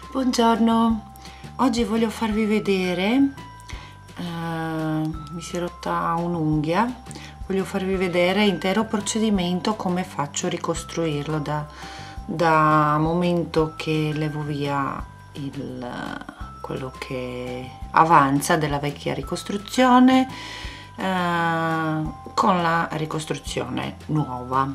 Buongiorno, oggi voglio farvi vedere, mi si è rotta un'unghia, voglio farvi vedere intero procedimento come faccio a ricostruirlo da momento che levo via quello che avanza della vecchia ricostruzione con la ricostruzione nuova.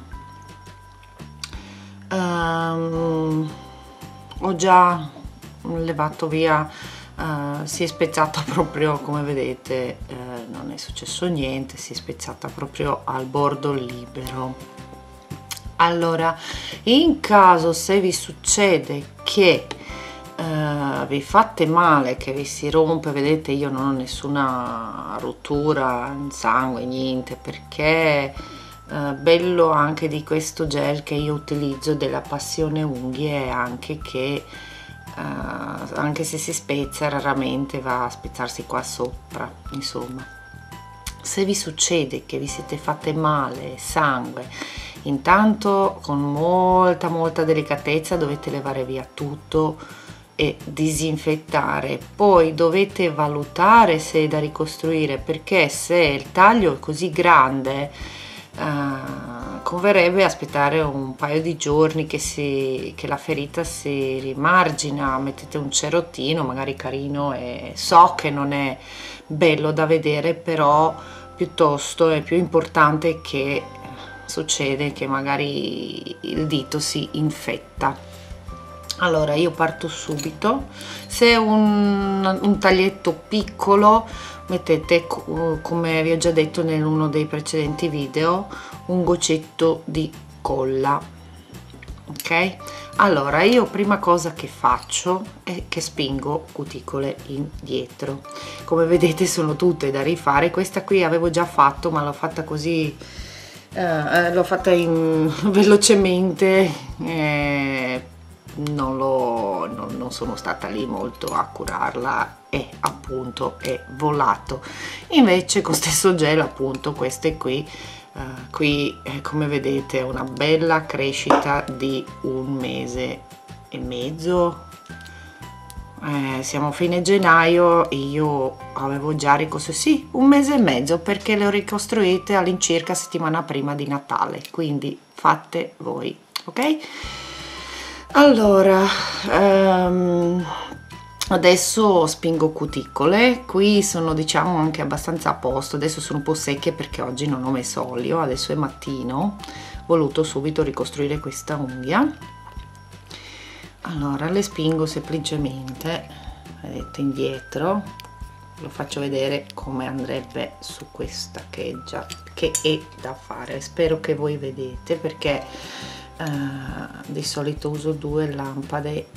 Ho già levato via, si è spezzata proprio, come vedete, non è successo niente, si è spezzata proprio al bordo libero. Allora, in caso se vi succede che vi fate male, che vi si rompe, vedete, io non ho nessuna rottura in sangue, niente, perché bello anche di questo gel che io utilizzo della Passione Unghie è anche che anche se si spezza raramente va a spezzarsi qua sopra. Insomma, se vi succede che vi siete fatte male, sangue, intanto con molta delicatezza dovete levare via tutto e disinfettare. Poi dovete valutare se è da ricostruire, perché se il taglio è così grande converrebbe aspettare un paio di giorni che la ferita si rimargina, mettete un cerottino magari carino, e so che non è bello da vedere, però piuttosto è più importante che succede che magari il dito si infetta. Allora io parto subito. Se è un taglietto piccolo mettete, come vi ho già detto in uno dei precedenti video, un goccetto di colla. Ok, allora io prima cosa che faccio è che spingo cuticole indietro. Come vedete sono tutte da rifare. Questa qui avevo già fatto, ma l'ho fatta così, l'ho fatta velocemente, non sono stata lì molto a curarla e appunto è volato. Invece con stesso gel, appunto, queste qui come vedete una bella crescita di 1 mese e mezzo. Siamo a fine gennaio, io avevo già ricostruito, sì, 1 mese e mezzo, perché le ho ricostruite all'incirca settimana prima di Natale, quindi fate voi, ok? Allora adesso spingo cuticole. Qui sono, diciamo, anche abbastanza a posto. Adesso sono un po' secche perché oggi non ho messo olio, adesso è mattino, ho voluto subito ricostruire questa unghia. Allora le spingo semplicemente, vedete, indietro. Lo faccio vedere come andrebbe su questa che è da fare. Spero che voi vedete, perché di solito uso 2 lampade,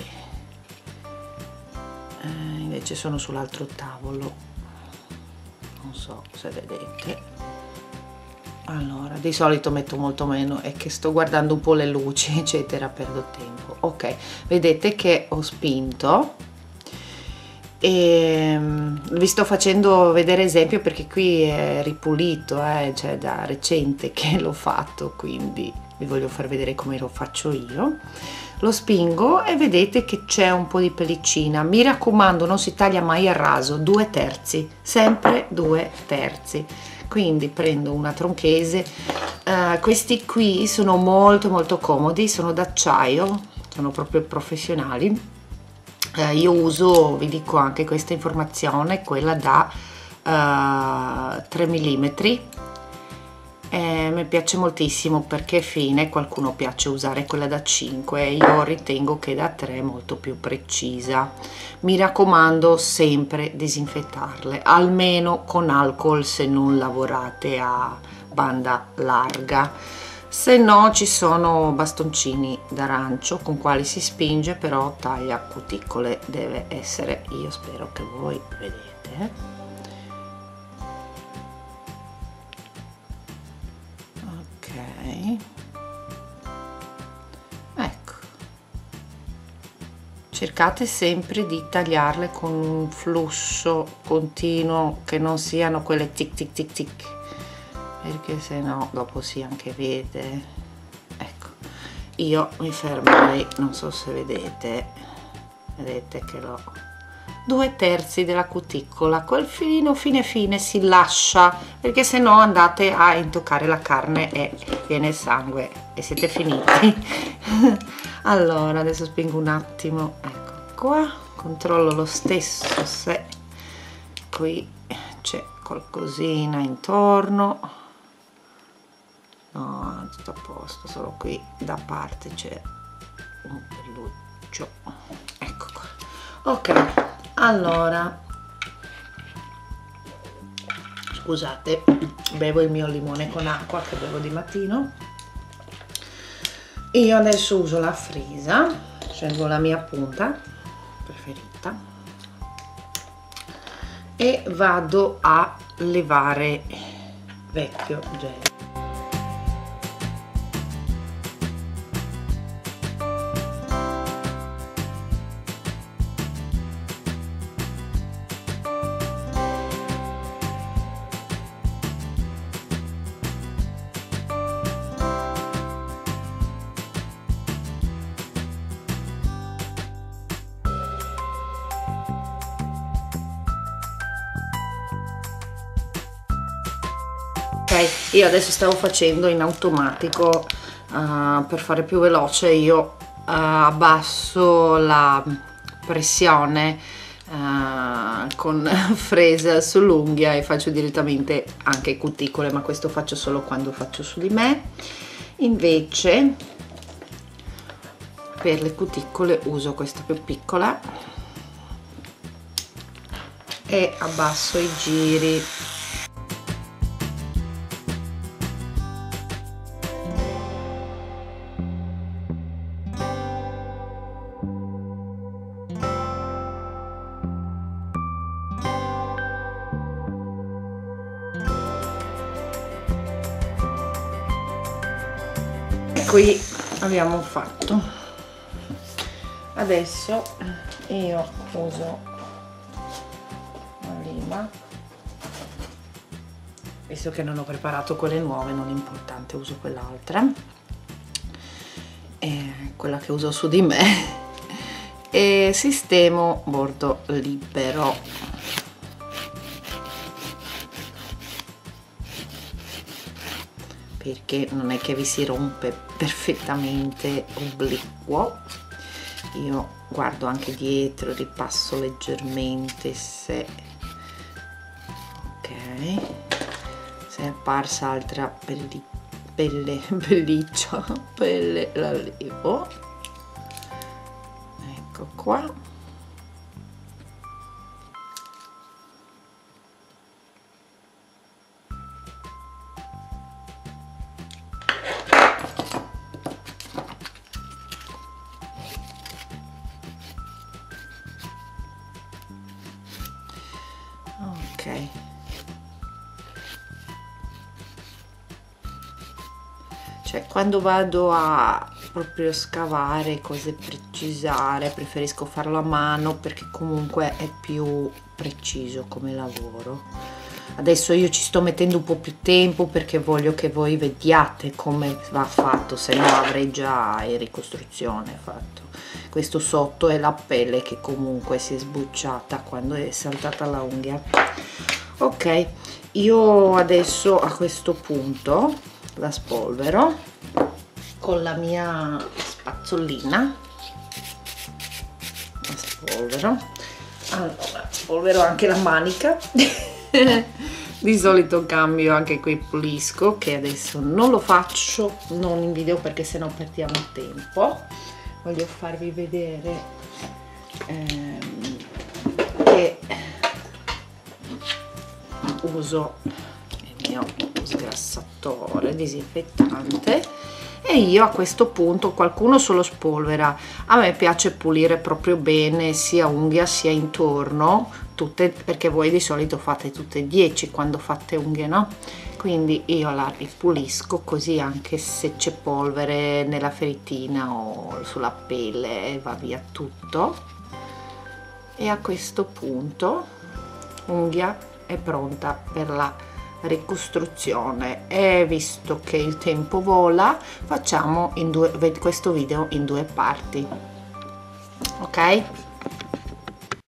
invece sono sull'altro tavolo, non so se vedete. Allora di solito metto molto meno, è che sto guardando un po' le luci eccetera, perdo tempo. Ok, vedete che ho spinto e vi sto facendo vedere esempio perché qui è ripulito, cioè da recente che l'ho fatto, quindi vi voglio far vedere come lo faccio io. Lo spingo e vedete che c'è un po' di pellicina. Mi raccomando, non si taglia mai a raso, 2/3, sempre 2/3. Quindi prendo una tronchese. Questi qui sono molto comodi, sono d'acciaio, sono proprio professionali. Io uso, vi dico anche questa informazione, quella da 3 mm. Mi piace moltissimo perché è fine, qualcuno piace usare quella da 5, io ritengo che da 3 è molto più precisa. Mi raccomando sempre disinfettarle, almeno con alcol se non lavorate a banda larga, se no ci sono bastoncini d'arancio con quali si spinge, però taglia cuticole deve essere, io spero che voi vedete. Ecco, cercate sempre di tagliarle con un flusso continuo, che non siano quelle tic tic tic tic, perché se no dopo si anche vede. Ecco, io mi fermerei, non so se vedete, vedete che l'ho 2/3 della cuticola, quel filino fine si lascia, perché se no andate a intoccare la carne e viene il sangue e siete finiti. Allora adesso spingo un attimo, ecco qua, controllo lo stesso se qui c'è qualcosina intorno. No, tutto a posto, solo qui da parte c'è un pelluccio, ecco qua. Ok, allora scusate, bevo il mio limone con acqua che bevo di mattino. Io adesso uso la frisa, scelgo la mia punta preferita e vado a levare vecchio gel. Ok, io adesso stavo facendo in automatico per fare più veloce. Io abbasso la pressione con fresa sull'unghia e faccio direttamente anche cuticole, ma questo faccio solo quando faccio su di me. Invece per le cuticole uso questa più piccola e abbasso i giri. Qui abbiamo fatto. Adesso io uso la lima, visto che non ho preparato quelle nuove, non è importante, uso quell'altra, quella che uso su di me, e sistemo bordo libero. Perché non è che vi si rompe perfettamente obliquo. Io guardo anche dietro, ripasso leggermente se ok, se è apparsa altra pelliccia, pelle, la levo, ecco qua. Ok, cioè quando vado a proprio scavare cose, precisare, preferisco farlo a mano perché comunque è più preciso come lavoro. Adesso io ci sto mettendo un po' più tempo perché voglio che voi vediate come va fatto, se no avrei già in ricostruzione fatto. Questo sotto è la pelle che comunque si è sbucciata quando è saltata la unghia. Ok, io adesso a questo punto la spolvero con la mia spazzolina, la spolvero. Allora spolvero anche la manica. Di solito cambio anche qui, pulisco, che adesso non lo faccio, non in video perché sennò perdiamo tempo. Voglio farvi vedere che uso il mio sgrassatore disinfettante e io a questo punto, qualcuno solo spolvera, a me piace pulire proprio bene sia unghia sia intorno, tutte, perché voi di solito fate tutte e 10 quando fate unghie, no? Quindi io la ripulisco così anche se c'è polvere nella feritina o sulla pelle va via tutto. E a questo punto unghia è pronta per la ricostruzione e visto che il tempo vola facciamo questo video in 2 parti, ok?